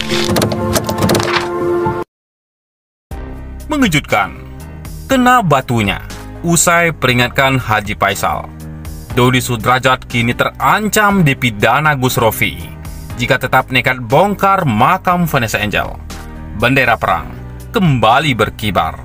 Mengejutkan, kena batunya usai peringatkan Haji Faisal. Dodi Sudrajat kini terancam dipidana Gus Rofi'i jika tetap nekat bongkar makam Vanessa Angel. Bendera perang kembali berkibar.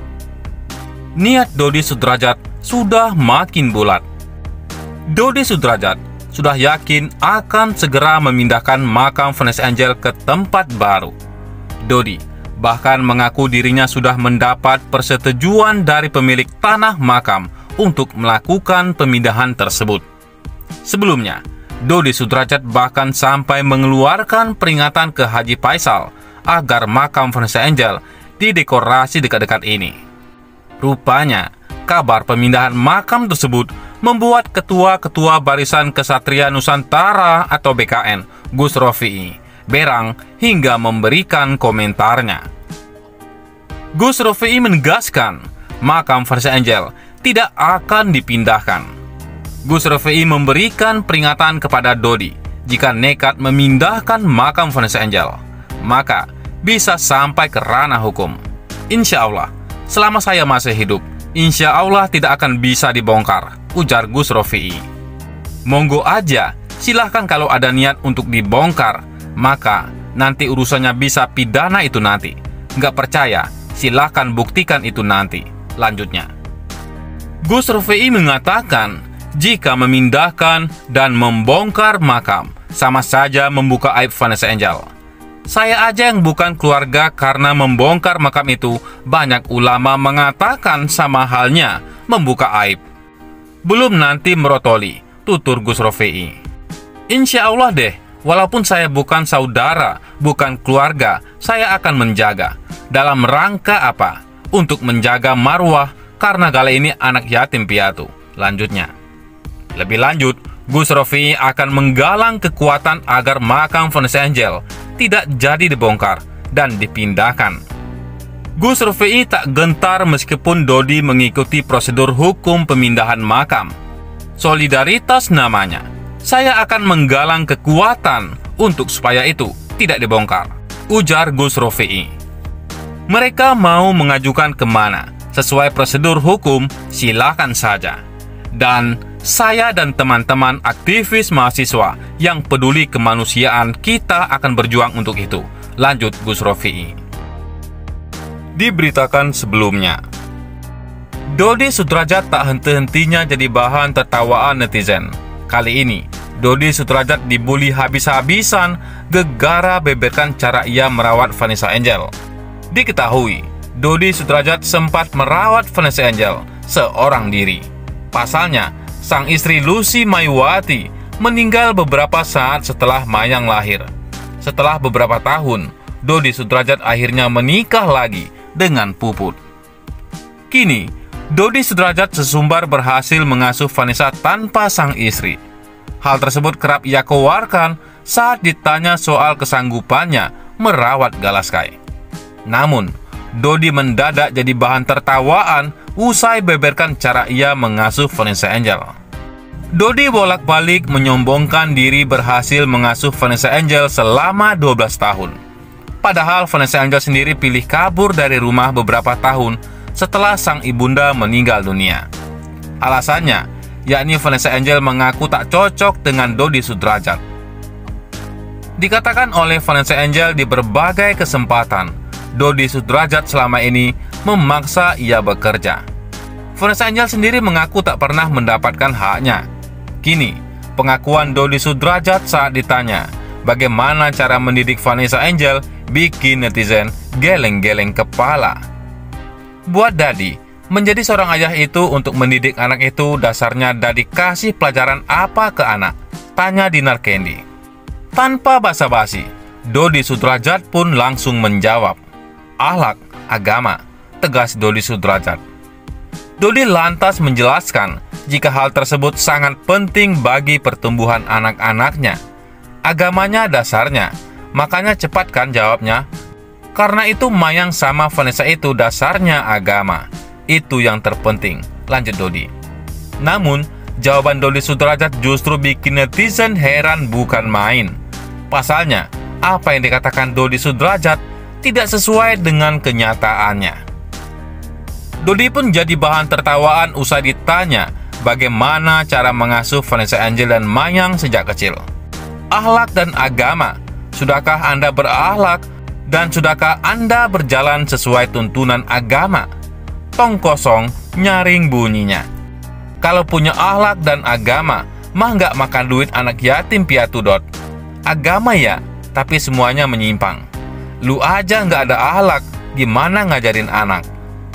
Niat Dodi Sudrajat sudah makin bulat. Dodi Sudrajat sudah yakin akan segera memindahkan makam Vanessa Angel ke tempat baru. Dodi bahkan mengaku dirinya sudah mendapat persetujuan dari pemilik tanah makam untuk melakukan pemindahan tersebut. Sebelumnya, Dodi Sudrajat bahkan sampai mengeluarkan peringatan ke Haji Faisal agar makam Vanessa Angel didekorasi dekat-dekat ini. Rupanya, kabar pemindahan makam tersebut membuat Ketua-Ketua Barisan Kesatria Nusantara atau BKN, Gus Rofi'i, berang hingga memberikan komentarnya. Gus Rofi'i menegaskan makam Vanessa Angel tidak akan dipindahkan. Gus Rofi'i memberikan peringatan kepada Dodi jika nekat memindahkan makam Vanessa Angel, maka bisa sampai ke ranah hukum. Insya Allah, selama saya masih hidup, insya Allah tidak akan bisa dibongkar, ujar Gus Rofi'i. Monggo aja, silahkan kalau ada niat untuk dibongkar, maka nanti urusannya bisa pidana itu nanti. Nggak percaya, silahkan buktikan itu nanti, lanjutnya. Gus Rofi'i mengatakan, jika memindahkan dan membongkar makam, sama saja membuka aib Vanessa Angel. Saya aja yang bukan keluarga karena membongkar makam itu, banyak ulama mengatakan sama halnya membuka aib. Belum nanti merotoli, tutur Gus Rofi'i. Insya Allah deh, walaupun saya bukan saudara, bukan keluarga, saya akan menjaga. Dalam rangka apa? Untuk menjaga marwah, karena Gale ini anak yatim piatu, lanjutnya. Lebih lanjut, Gus Rofi'i akan menggalang kekuatan agar makam Vanessa Angel tidak jadi dibongkar dan dipindahkan. Gus Rofi'i tak gentar meskipun Dodi mengikuti prosedur hukum pemindahan makam. Solidaritas namanya. Saya akan menggalang kekuatan untuk supaya itu tidak dibongkar, ujar Gus Rofi'i. Mereka mau mengajukan kemana? Sesuai prosedur hukum, silakan saja. Dan saya dan teman-teman aktivis mahasiswa yang peduli kemanusiaan, kita akan berjuang untuk itu, lanjut Gus Rofi'i. Diberitakan sebelumnya, Dodi Sudrajat tak henti-hentinya jadi bahan tertawaan netizen. Kali ini, Dodi Sudrajat dibully habis-habisan gegara beberkan cara ia merawat Vanessa Angel. Diketahui, Dodi Sudrajat sempat merawat Vanessa Angel seorang diri. Pasalnya, sang istri Lucy Mayuwati meninggal beberapa saat setelah Mayang lahir. Setelah beberapa tahun, Dodi Sudrajat akhirnya menikah lagi dengan Puput. Kini, Dodi Sudrajat sesumbar berhasil mengasuh Vanessa tanpa sang istri. Hal tersebut kerap ia keluarkan saat ditanya soal kesanggupannya merawat Galaskai. Namun, Dodi mendadak jadi bahan tertawaan usai beberkan cara ia mengasuh Vanessa Angel. Dodi bolak-balik menyombongkan diri berhasil mengasuh Vanessa Angel selama 12 tahun. Padahal Vanessa Angel sendiri pilih kabur dari rumah beberapa tahun setelah sang ibunda meninggal dunia. Alasannya, yakni Vanessa Angel mengaku tak cocok dengan Dodi Sudrajat. Dikatakan oleh Vanessa Angel di berbagai kesempatan, Dodi Sudrajat selama ini memaksa ia bekerja. Vanessa Angel sendiri mengaku tak pernah mendapatkan haknya. Kini, pengakuan Dodi Sudrajat saat ditanya bagaimana cara mendidik Vanessa Angel bikin netizen geleng-geleng kepala. Buat Dadi, menjadi seorang ayah itu untuk mendidik anak itu dasarnya Dadi kasih pelajaran apa ke anak? Tanya Dinar Candy. Tanpa basa-basi, Dodi Sudrajat pun langsung menjawab. Akhlak, agama, tegas Dodi Sudrajat. Dodi lantas menjelaskan jika hal tersebut sangat penting bagi pertumbuhan anak-anaknya. Agamanya dasarnya, makanya cepat kan jawabnya. Karena itu Mayang sama Vanessa itu dasarnya agama. Itu yang terpenting, lanjut Dodi. Namun, jawaban Dodi Sudrajat justru bikin netizen heran bukan main. Pasalnya, apa yang dikatakan Dodi Sudrajat tidak sesuai dengan kenyataannya. Dodi pun jadi bahan tertawaan usai ditanya bagaimana cara mengasuh Vanessa Angel dan Mayang sejak kecil. Akhlak dan agama, sudahkah Anda berakhlak dan sudahkah Anda berjalan sesuai tuntunan agama? Tong kosong nyaring bunyinya. Kalau punya akhlak dan agama, mah nggak makan duit anak yatim piatu. Agama ya, tapi semuanya menyimpang. Lu aja nggak ada akhlak, gimana ngajarin anak?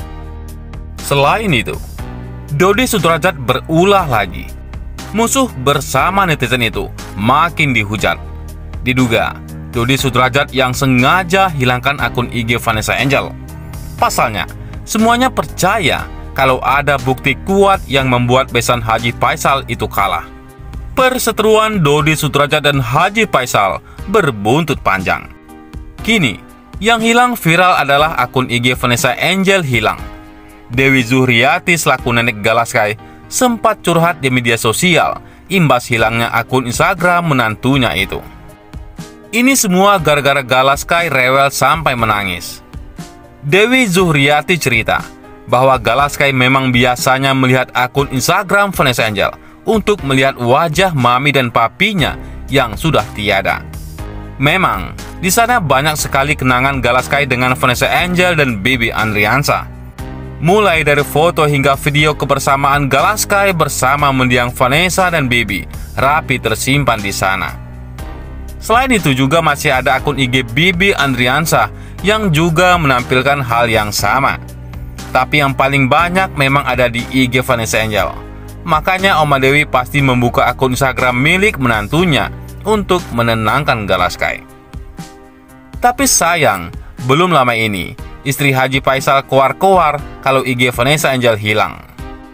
Selain itu, Dodi Sudrajat berulah lagi. Musuh bersama netizen itu makin dihujat. Diduga, Dodi Sudrajat yang sengaja hilangkan akun IG Vanessa Angel. Pasalnya, semuanya percaya kalau ada bukti kuat yang membuat besan Haji Faisal itu kalah. Perseteruan Dodi Sudrajat dan Haji Faisal berbuntut panjang. Kini, yang hilang viral adalah akun IG Vanessa Angel hilang. Dewi Zuhriati selaku nenek Galaskai sempat curhat di media sosial imbas hilangnya akun Instagram menantunya itu. Ini semua gara-gara Galaskai rewel sampai menangis. Dewi Zuhriati cerita bahwa Galaskai memang biasanya melihat akun Instagram Vanessa Angel untuk melihat wajah mami dan papinya yang sudah tiada. Memang, di sana banyak sekali kenangan Galaskai dengan Vanessa Angel dan Bibi Andriansa. Mulai dari foto hingga video kebersamaan Galaskai bersama mendiang Vanessa dan Bibi rapi tersimpan di sana. Selain itu juga masih ada akun IG Bibi Andriansa yang juga menampilkan hal yang sama. Tapi yang paling banyak memang ada di IG Vanessa Angel. Makanya Oma Dewi pasti membuka akun Instagram milik menantunya untuk menenangkan Galaskai. Tapi sayang, belum lama ini istri Haji Faisal koar-koar kalau IG Vanessa Angel hilang.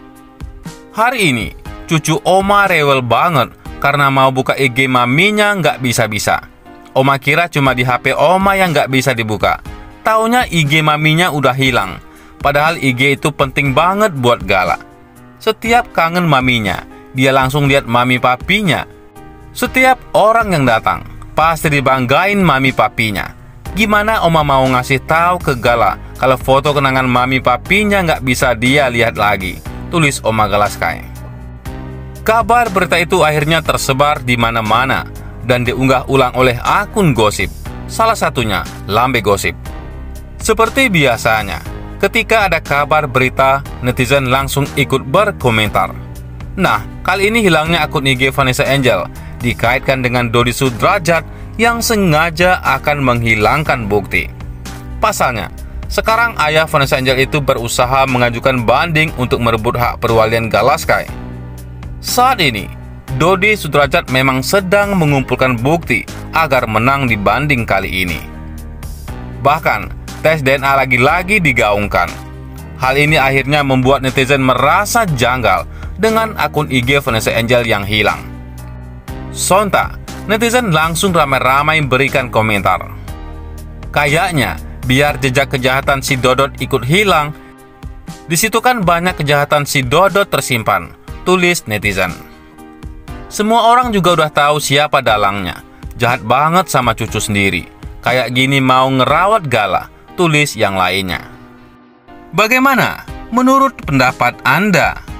Hari ini, cucu Oma rewel banget karena mau buka IG maminya nggak bisa-bisa. Oma kira cuma di HP Oma yang nggak bisa dibuka. Taunya IG maminya udah hilang. Padahal IG itu penting banget buat Gala. Setiap kangen maminya, dia langsung lihat mami papinya. Setiap orang yang datang, pasti dibanggain mami papinya. Gimana Oma mau ngasih tahu ke Gala kalau foto kenangan mami papinya nggak bisa dia lihat lagi? Tulis Oma Galaskai. Kabar berita itu akhirnya tersebar di mana-mana dan diunggah ulang oleh akun gosip. Salah satunya Lambe Gosip. Seperti biasanya, ketika ada kabar berita, netizen langsung ikut berkomentar. Nah, kali ini hilangnya akun IG Vanessa Angel dikaitkan dengan Dodi Sudrajat yang sengaja akan menghilangkan bukti. Pasalnya, sekarang ayah Vanessa Angel itu berusaha mengajukan banding untuk merebut hak perwalian Galaskai. Saat ini, Dodi Sudrajat memang sedang mengumpulkan bukti agar menang di banding kali ini. Bahkan, tes DNA lagi-lagi digaungkan. Hal ini akhirnya membuat netizen merasa janggal dengan akun IG Vanessa Angel yang hilang. Sontak, netizen langsung ramai-ramai berikan komentar. Kayaknya, biar jejak kejahatan si Dodot ikut hilang, di situ kan banyak kejahatan si Dodot tersimpan, tulis netizen. Semua orang juga udah tahu siapa dalangnya. Jahat banget sama cucu sendiri. Kayak gini mau ngerawat Gala, tulis yang lainnya. Bagaimana menurut pendapat Anda?